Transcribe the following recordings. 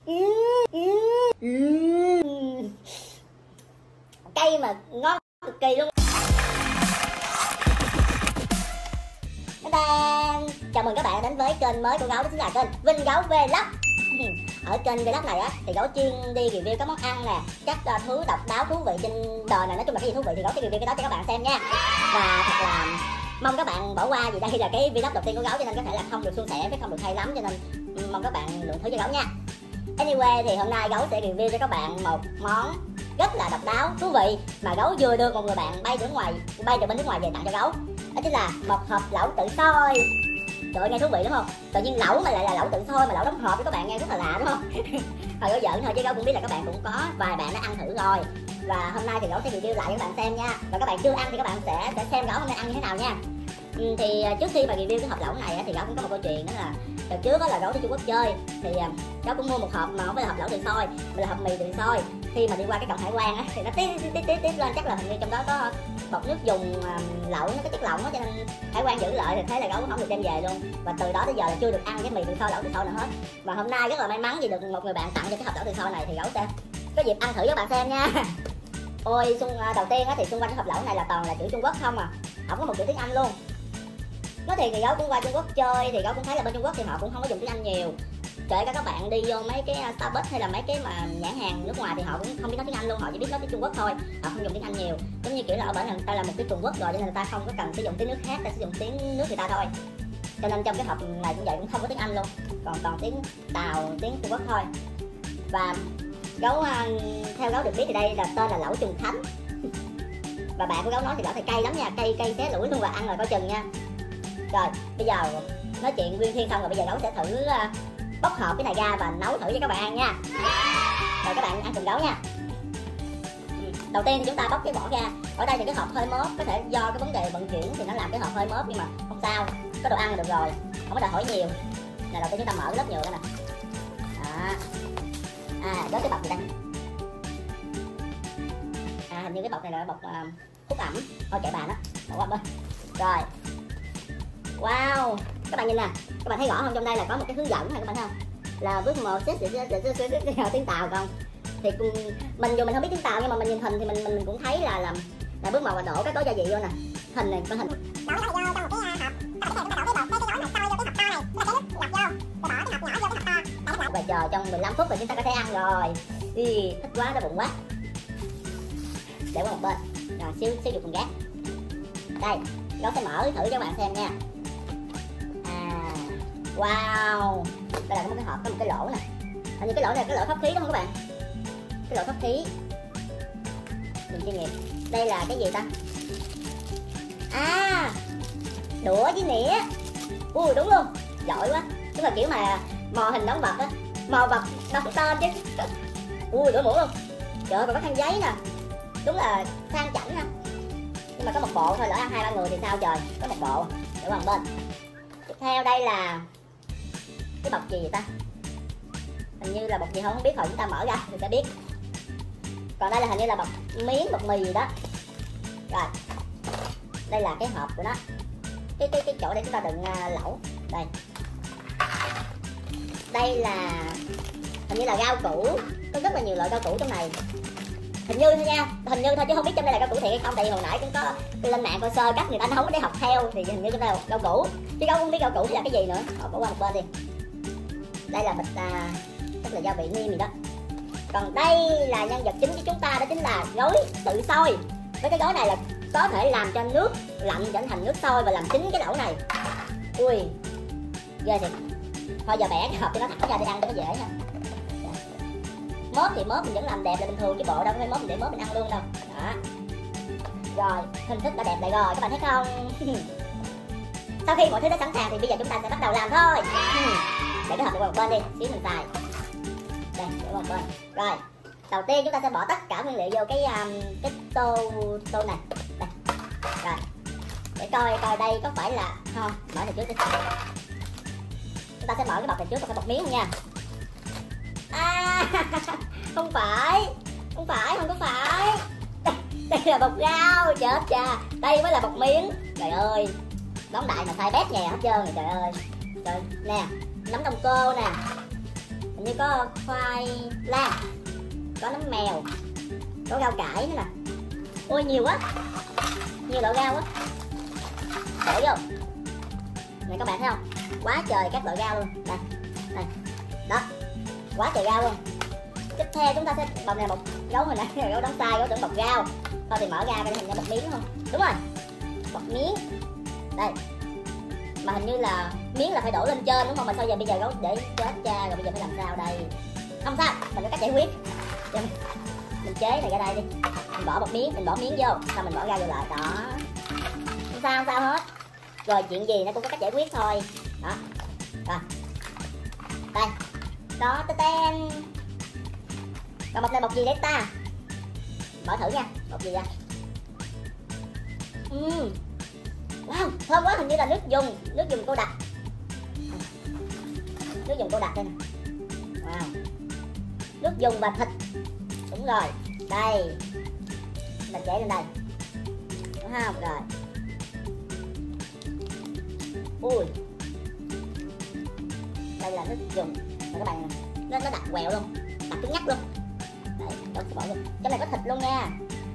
Cây mà ngon cực kỳ luôn. Chào mừng các bạn đến với kênh mới của Gấu, đó chính là kênh Vinh Gấu Vlog. Ở kênh Vlog này á thì Gấu chuyên đi review các món ăn nè, các thứ độc đáo thú vị trên đời này, nói chung là cái gì thú vị thì Gấu sẽ review cái đó cho các bạn xem nha. Và thật là mong các bạn bỏ qua, vì đây là cái vlog đầu tiên của Gấu cho nên có thể là không được suôn sẻ với không được hay lắm, cho nên mong các bạn lượng thứ cho Gấu nha. Anyway thì hôm nay Gấu sẽ review cho các bạn một món rất là độc đáo thú vị mà Gấu vừa được một người bạn bay từ bên nước ngoài về tặng cho Gấu. Đó chính là một hộp lẩu tự xôi. Trời ơi, nghe thú vị đúng không? Tự nhiên lẩu mà lại là lẩu tự xôi mà lẩu đóng hộp với các bạn nghe rất là lạ đúng không? Hồi Gấu giỡn thôi chứ Gấu cũng biết là các bạn cũng có vài bạn đã ăn thử rồi. Và hôm nay thì Gấu sẽ review lại cho các bạn xem nha. Và các bạn chưa ăn thì các bạn sẽ xem Gấu hôm nay ăn như thế nào nha. Thì trước khi mà review cái hộp lẩu này thì Gấu cũng có một câu chuyện, đó là đợt trước đó là Gấu đi Trung Quốc chơi thì Gấu cũng mua một hộp mà không phải là hộp lẩu tự xôi mà là hộp mì tự xôi. Khi mà đi qua cái cổng hải quan á thì nó tiếp lên, chắc là hình như trong đó có bột nước dùng lẩu, nó có chất lỏng á, cho nên hải quan giữ lại thì thế là Gấu không được đem về luôn. Và từ đó tới giờ là chưa được ăn cái mì tự xôi, lẩu tự xôi nào hết. Và hôm nay rất là may mắn vì được một người bạn tặng cho cái hộp lẩu tự xôi này thì Gấu sẽ có dịp ăn thử cho bạn xem nha. Ôi đầu tiên á thì xung quanh cái hộp lẩu này là toàn là chữ Trung Quốc không à, không có một chữ tiếng Anh luôn. Nói thì Gấu cũng qua Trung Quốc chơi thì Gấu cũng thấy là bên Trung Quốc thì họ cũng không có dùng tiếng Anh nhiều. Kể cả các bạn đi vô mấy cái Starbucks hay là mấy cái mà nhãn hàng nước ngoài thì họ cũng không biết nói tiếng Anh luôn, họ chỉ biết nói tiếng Trung Quốc thôi, họ không dùng tiếng Anh nhiều. Giống như kiểu là ở bên người ta là một cái Trung Quốc rồi cho nên người ta không có cần sử dụng tiếng nước khác, ta sử dụng tiếng nước người ta thôi. Cho nên trong cái hộp này cũng vậy, cũng không có tiếng Anh luôn, còn toàn tiếng Tàu, tiếng Trung Quốc thôi. Và Gấu theo Gấu được biết thì đây là tên là lẩu Trùng Khánh. Và bạn của Gấu nói thì lẩu thì cay lắm nha, cay xé lưỡi luôn, và ăn rồi coi chừng nha. Rồi bây giờ nói chuyện nguyên thiên xong rồi, bây giờ Gấu sẽ thử bóc hộp cái này ra và nấu thử cho các bạn ăn nha. Rồi các bạn ăn cùng Gấu nha. Đầu tiên thì chúng ta bóc cái vỏ ra. Ở đây thì cái hộp hơi móp, có thể do cái vấn đề vận chuyển thì nó làm cái hộp hơi móp, nhưng mà không sao, có đồ ăn là được rồi, không có đòi hỏi nhiều. Này đầu tiên chúng ta mở cái lớp nhựa ra nè. Đó. Đó cái bọc gì đây? Hình như cái bọc này là bọc hút ẩm. Thôi kệ bà đó, bỏ qua bên. Rồi. Wow, các bạn nhìn nè, các bạn thấy rõ không? Trong đây là có một cái hướng dẫn này các bạn thấy không? Là bước 1 tiếng Tàu không? Thì mình dù mình không biết tiếng Tàu nhưng mà mình nhìn hình thì mình cũng thấy là bước 1 là đổ các gói gia vị vô nè. Hình này con hình. Đổ cái này vô trong một cái hộp. Các bạn có thể đổ cái bột, cái gói mà sôi vô cái hộp to này, cái nước ngập vô, rồi bỏ cái hộp nhỏ vô cái hộp to. Và chờ trong 15 phút rồi chúng ta có thể ăn rồi. Thích quá, đói bụng quá. Để qua một bên. Rồi xíu dùng phần gác. Đây, Gấu sẽ mở thử cho các bạn xem nha. Wow, đây là có một cái hộp, có một cái lỗ nè. Hình như cái lỗ này là cái lỗ thoát khí đúng không các bạn? Cái lỗ thoát khí. Mình chuyên nghiệp. Đây là cái gì ta? Đũa với nĩa. Ui đúng luôn, giỏi quá. Tức là kiểu mà mò hình đóng vật á, mò vật đọc cái tên chứ. Ui đũa muỗng luôn. Trời ơi, còn có khăn giấy nè. Đúng là sang chảnh ha. Nhưng mà có một bộ thôi, lỡ ăn 2-3 người thì sao trời. Có một bộ, để qua một bên. Tiếp theo đây là cái bọc gì vậy ta? Hình như là bọc gì không biết, hồi chúng ta mở ra thì sẽ biết. Còn đây là hình như là bọc miếng, bọc mì gì đó. Rồi đây là cái hộp của nó, cái chỗ để chúng ta đựng lẩu. Đây là hình như là rau củ, có rất là nhiều loại rau củ trong này. Hình như thôi nha, hình như thôi chứ không biết trong đây là rau củ thiệt hay không, tại vì hồi nãy cũng có lên mạng coi sơ cách người ta nấu để học theo thì hình như trong đây là rau củ, chứ Gấu không biết rau củ là cái gì nữa. Bỏ qua một bên đi. Đây là bịch tức là gia vị nêm gì đó. Còn đây là nhân vật chính của chúng ta, đó chính là gói tự sôi. Với cái gói này là có thể làm cho nước lạnh trở thành nước sôi và làm chín cái lẩu này. Ui ghê thiệt. Thôi giờ bẻ cái hộp cho nó thẳng ra để ăn cho nó dễ nha. Mớp thì mớp mình vẫn làm đẹp là bình thường chứ bộ đâu có phải mớp mình để mớp mình ăn luôn đâu. Đó. Rồi hình thức đã đẹp lại rồi, các bạn thấy không? Sau khi mọi thứ đã sẵn sàng thì bây giờ chúng ta sẽ bắt đầu làm thôi. Để cái hộp này qua một bên đi, xíu mình xài. Đây, để qua một bên. Rồi, đầu tiên chúng ta sẽ bỏ tất cả nguyên liệu vô cái tô này. Đây. Rồi. Để coi đây có phải là không, mở này trước đi. Chúng ta sẽ mở cái bọc này trước, cái bọc miếng không nha. Không có phải. Đây là bọc rau, chết cha. Đây mới là bọc miếng. Trời ơi, đóng đại mà sai bét nhè hết trơn rồi, trời ơi. Trời nè, nấm đông cô nè. Hình như như có khoai lang, có nấm mèo, có rau cải nữa nè. Ôi nhiều quá, nhiều loại rau quá. Đổ vô này các bạn thấy không, quá trời các loại rau luôn. Đây, đây, đó, quá trời rau luôn. Tiếp theo chúng ta sẽ bọc này một gấu hồi nãy gấu đóng sai, gấu tưởng bọc rau. Thôi thì mở ra cái hình như một miếng không? Đúng rồi, một miếng. Đây, mà hình như là miếng là phải đổ lên trên đúng không? Mà sao giờ bây giờ gấu để chết cha rồi, bây giờ phải làm sao đây? Không sao, mình có cách giải quyết. Mình chế này ra đây đi, mình bỏ một miếng, mình bỏ miếng vô, xong mình bỏ rau vô lại đó. Không sao, không sao hết. Rồi chuyện gì nó cũng có cách giải quyết thôi. Đó, rồi đây, đó, tên. Còn bọc này bọc gì đấy ta? Mở thử nha, bọc gì ra? Wow, thơm quá, hình như là nước dùng cô đặc. Nước dùng cô đặc đây nè. Wow, nước dùng và thịt. Đúng rồi, đây, mình chảy lên đây, đúng không? Rồi, ui, đây là nước dùng nè các bạn, nó đặc quẹo luôn, đặc cứng nhắc luôn. Đấy, đâu sẽ bỏ vô. Trong này có thịt luôn nha.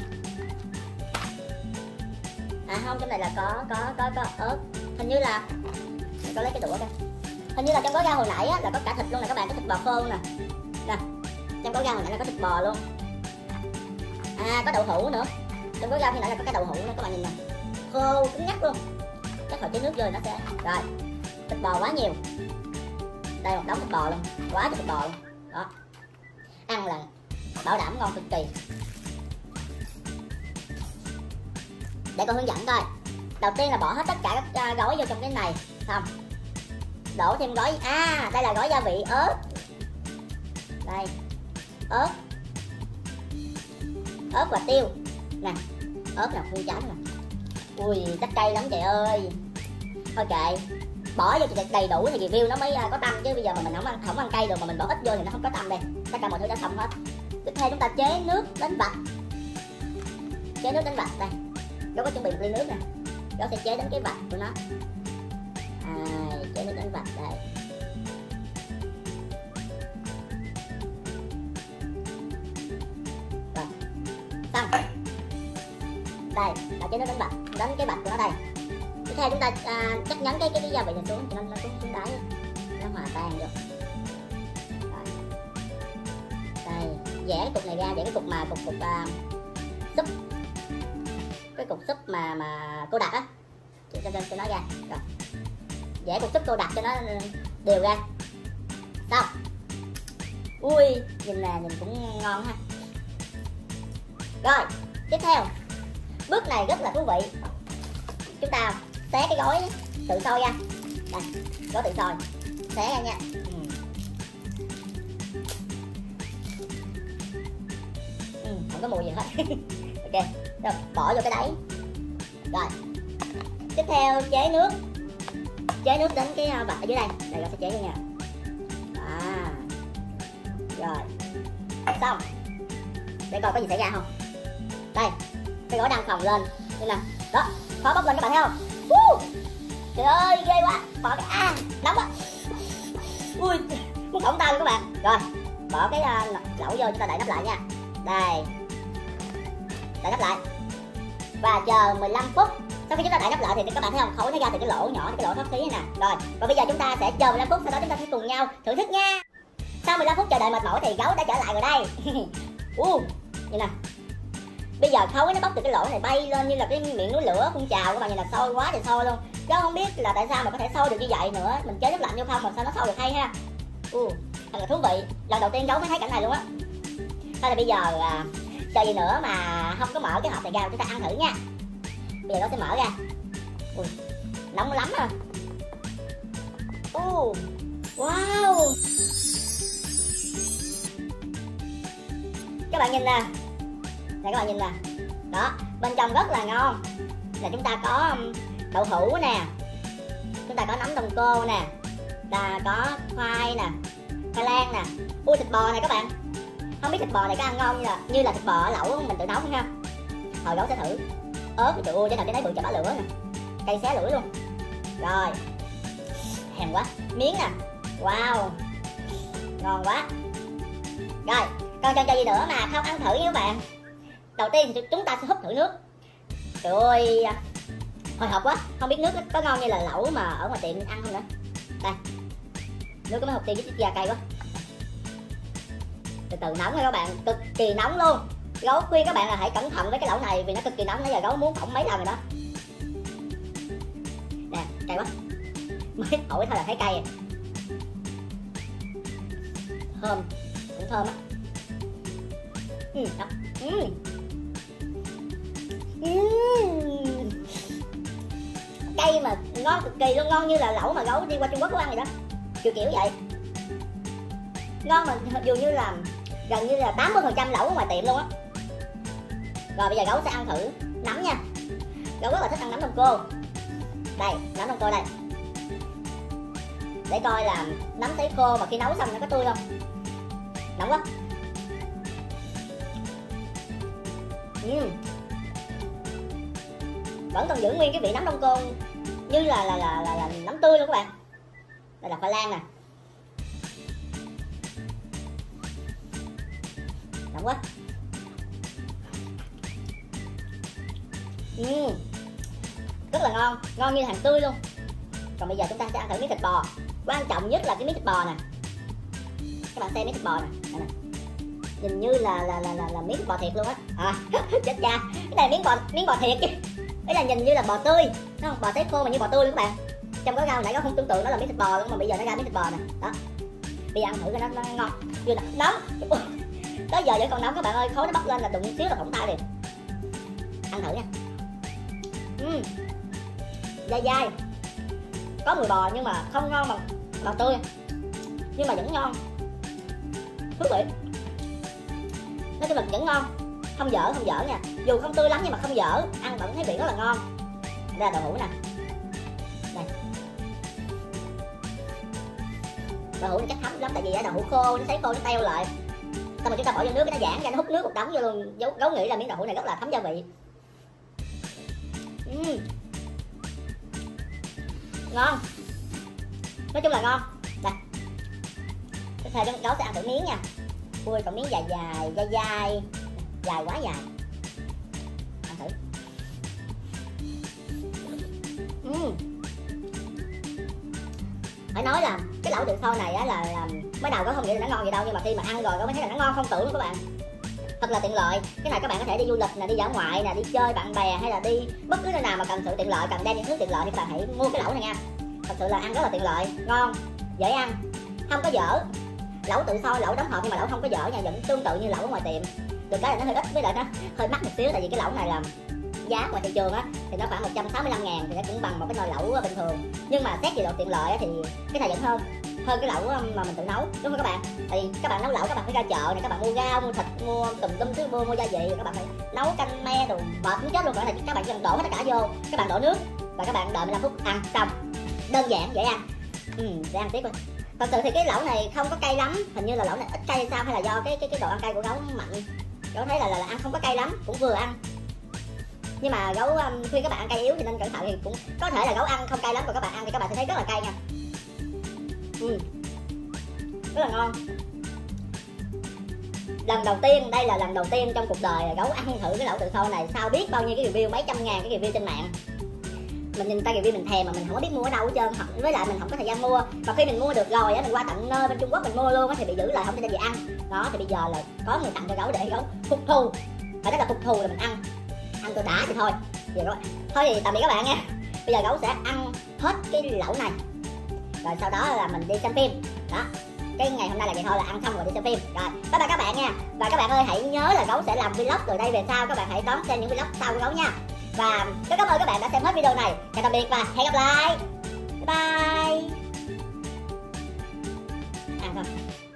À không, trong này là có ớt. Hình như là mình có lấy cái đũa đây. Hình như là trong gói rau hồi nãy á, là có cả thịt luôn nè các bạn, có thịt bò khô luôn nè. Nè, trong gói rau hồi nãy là có thịt bò luôn. À, có đậu hũ nữa. Trong gói rau khi nãy là có cái đậu hũ nữa các bạn nhìn nè. Khô cứng nhắc luôn. Chắc hồi chế nước vô nó sẽ. Rồi, thịt bò quá nhiều. Đây một đống thịt bò luôn, quá trời thịt bò luôn. Đó, ăn là bảo đảm ngon cực kỳ. Để con hướng dẫn coi. Đầu tiên là bỏ hết tất cả các gói vô trong cái này, xong đổ thêm gói. À, đây là gói gia vị ớt. Đây, ớt và tiêu nè, ớt nè, nguyên trái nè. Ui, chắc cay lắm trời ơi. Thôi kệ, bỏ vô đầy đủ thì review nó mới có tâm, chứ bây giờ mà mình không ăn cay được mà mình bỏ ít vô thì nó không có tâm đây. Tất cả mọi thứ đã xong hết. Tiếp theo chúng ta chế nước đánh vặt. Chế nước đánh vặt đây. Nó có chuẩn bị một ly nước nè, nó sẽ chế đến cái vặt của nó. À, chế nước đánh vặt đây. Rồi, xong. Đây là chế nước đánh vặt, đánh cái vặt của nó đây. Tiếp theo chúng ta chắc nhấn cái gia vị này xuống cho nó xuống đáy, nó hòa tan được. Rồi. Đây, vẽ cái cục này ra, vẽ cái cục mà cục súp. Cái cục súp mà cô đặc á, cho nó ra. Rồi, vẽ cục súp cô đặc cho nó đều ra. Xong. Ui, nhìn nè, nhìn cũng ngon ha. Rồi, tiếp theo bước này rất là thú vị. Chúng ta xé cái gói tự sôi ra. Đây, gói tự sôi, xé ra nha. Không có mùi gì hết. Ok, rồi bỏ vô cái đáy. Rồi, tiếp theo chế nước đến cái vặt ở dưới đây. Đây, rồi sẽ chế vô nha. À, rồi, xong. Để coi có gì xảy ra không. Đây, cái gói đang phồng lên đây nè. Đó, khó bốc lên các bạn thấy không? Trời ơi, ghê quá. Bỏ cái nóng quá. Ui, muốn cổng tay luôn các bạn. Rồi, bỏ cái lẩu vô, chúng ta đậy nắp lại nha. Đây, đậy nắp lại và chờ 15 phút. Sau khi chúng ta đậy nắp lại thì các bạn thấy không, khói nó ra từ cái lỗ nhỏ, cái lỗ thoát khí này nè. Rồi, và bây giờ chúng ta sẽ chờ 15 phút, sau đó chúng ta sẽ cùng nhau thưởng thức nha. Sau 15 phút chờ đợi mệt mỏi thì gấu đã trở lại rồi đây. Nhìn nè, bây giờ khói nó bốc từ cái lỗ này bay lên như là cái miệng núi lửa phun trào các bạn nhìn, là sôi quá thì sôi luôn. Gấu không biết là tại sao mà có thể sôi được như vậy nữa. Mình chế nước lạnh vô không mà sao nó sôi được hay ha. Thật là thú vị, lần đầu tiên gấu mới thấy cảnh này luôn á. Thôi là bây giờ chờ gì nữa mà không có mở cái hộp này ra, chúng ta ăn thử nha. Bây giờ nó sẽ mở ra. Nóng lắm à. Wow, các bạn nhìn nè. Này các bạn nhìn nè. Đó, bên trong rất là ngon. Là chúng ta có đậu hũ nè, chúng ta có nấm đông cô nè, ta có khoai nè, khoai lang nè. Thịt bò này các bạn. Không biết thịt bò này có ăn ngon như là thịt bò ở lẩu mình tự nấu không ha. Hồi gấu sẽ thử. Ớt thì trời ơi, cái nào cái đấy bự chà bá lửa nè, cây xé lửa luôn. Rồi, thèm quá. Miếng nè. Wow, ngon quá. Rồi còn trò gì nữa mà không ăn thử nha các bạn. Đầu tiên thì chúng ta sẽ húp thử nước. Trời ơi, hồi hộp quá, không biết nước có ngon như là lẩu mà ở ngoài tiệm ăn không nữa. Đây, nước có mấy hộp tiêu với chiếc da cay quá. Từ từ nóng nha các bạn, cực kỳ nóng luôn. Gấu khuyên các bạn là hãy cẩn thận với cái lẩu này vì nó cực kỳ nóng. Nãy giờ gấu muốn phỏng mấy lần rồi đó. Nè, cay quá. Mới ổi thôi là thấy cay rồi. Thơm, cũng thơm á. Cay mà ngon cực kỳ luôn, ngon như là lẩu mà gấu đi qua Trung Quốc có ăn vậy đó, kiểu vậy. Ngon mà dường như là gần như là 80% lẩu ở ngoài tiệm luôn á. Rồi bây giờ gấu sẽ ăn thử nấm nha. Gấu rất là thích ăn nấm đông cô. Đây, nấm đông cô đây. Để coi là nấm sấy khô mà khi nấu xong nó có tươi không. Nóng quá. Vẫn còn giữ nguyên cái vị nấm đông cô như là nấm tươi luôn các bạn. Đây là khoai lang nè. Nóng quá. Rất là ngon, ngon như hàng tươi luôn. Còn bây giờ chúng ta sẽ ăn thử miếng thịt bò. Quan trọng nhất là cái miếng thịt bò nè. Các bạn xem miếng thịt bò nè. Đây nè. Nhìn như là miếng thịt bò thiệt luôn á. Chết cha. Cái này là miếng bò thiệt chứ. Đấy là nhìn như là bò tươi, đúng không? Bò sấy khô mà như bò tươi luôn các bạn. Trong có rau nãy có không tưởng tượng nó là miếng thịt bò luôn mà bây giờ nó ra miếng thịt bò nè. Đó. Bây giờ ăn thử coi nó ngon. Chưa nè, nóng. Tới giờ vẫn còn nóng các bạn ơi, khói nó bốc lên là đụng xíu là phỏng tay liền. Ăn thử nha. Dai dai. Có mùi bò nhưng mà không ngon bằng bò tươi. Nhưng mà vẫn ngon. Thú vị. Nói chung là vẫn ngon. Không dở nha. Dù không tươi lắm nhưng mà không dở. Ăn vẫn thấy vị rất là ngon. Đây là đậu hũ nè. Đây. Đậu hũ nó chắc thấm lắm tại vì đậu hũ khô, nó sấy khô nó teo lại. Xong rồi chúng ta bỏ vô nước cái nó giãn ra, nó hút nước một đống vô luôn. Gấu nghĩ là miếng đậu hũ này rất là thấm gia vị. Ngon. Nói chung là ngon. Đây. Tiếp theo gấu sẽ ăn thử miếng nha. Ui còn miếng dài dai. Dài quá dài. Ăn thử. Phải nói là cái lẩu tự sôi này á là mới đầu có không nghĩ là nó ngon vậy đâu, nhưng mà khi mà ăn rồi có mới thấy là nó ngon không tưởng luôn các bạn. Thật là tiện lợi. Cái này các bạn có thể đi du lịch nè, đi dã ngoại nè, đi chơi bạn bè hay là đi bất cứ nơi nào mà cần sự tiện lợi, cần đem những thứ tiện lợi thì các bạn hãy mua cái lẩu này nha. Thật sự là ăn rất là tiện lợi, ngon, dễ ăn, không có dở. Lẩu tự sôi, lẩu đóng hộp nhưng mà lẩu không có dở nha, vẫn tương tự như lẩu ở ngoài tiệm. Được cái là nó hơi ít với lại nó hơi mắc một xíu tại vì cái lẩu này là giá ngoài thị trường á thì nó khoảng 165.000 thì nó cũng bằng một cái nồi lẩu bình thường. Nhưng mà xét về độ tiện lợi á thì cái này vẫn hơn cái lẩu mà mình tự nấu, đúng không các bạn? Tại vì các bạn nấu lẩu các bạn phải ra chợ này, các bạn mua rau, mua thịt, mua tùm lum thứ mua gia vị, các bạn phải nấu canh me đồ mệt muốn chết luôn. Còn này các bạn chỉ cần đổ hết tất cả vô, các bạn đổ nước và các bạn đợi 15 phút ăn xong, đơn giản dễ ăn. Để ăn tiếp thôi. Thật sự thì cái lẩu này không có cay lắm, hình như là lẩu này ít cay hay sao, hay là do cái độ ăn cay của gấu mạnh. Gấu thấy là ăn không có cay lắm, cũng vừa ăn. Nhưng mà gấu khuyên các bạn ăn cay yếu thì nên cẩn thận, thì cũng có thể là gấu ăn không cay lắm, còn các bạn ăn thì các bạn sẽ thấy rất là cay nha. Rất là ngon. Lần đầu tiên, đây là lần đầu tiên trong cuộc đời gấu ăn thử cái lẩu tự sôi này sau biết bao nhiêu cái review, mấy trăm ngàn cái review trên mạng. Mình nhìn tay review mình thèm mà mình không có biết mua ở đâu hết trơn, với lại mình không có thời gian mua. Mà khi mình mua được rồi á, mình qua tận nơi bên Trung Quốc mình mua luôn á thì bị giữ lại không cho đem về ăn. Đó thì bây giờ là có người tặng cho gấu để gấu phục thù. Phải nói là phục thù là mình ăn tôi đã thì thôi. Thôi thì tạm biệt các bạn nha. Bây giờ gấu sẽ ăn hết cái lẩu này. Rồi sau đó là mình đi xem phim. Đó. Cái ngày hôm nay là vậy thôi, là ăn xong rồi đi xem phim. Rồi, bye bye các bạn nha. Và các bạn ơi hãy nhớ là gấu sẽ làm vlog từ đây về sau, các bạn hãy đón xem những vlog sau của gấu nha. Và rất cảm ơn các bạn đã xem hết video này. Chào tạm biệt và hẹn gặp lại. Bye bye. Ăn không?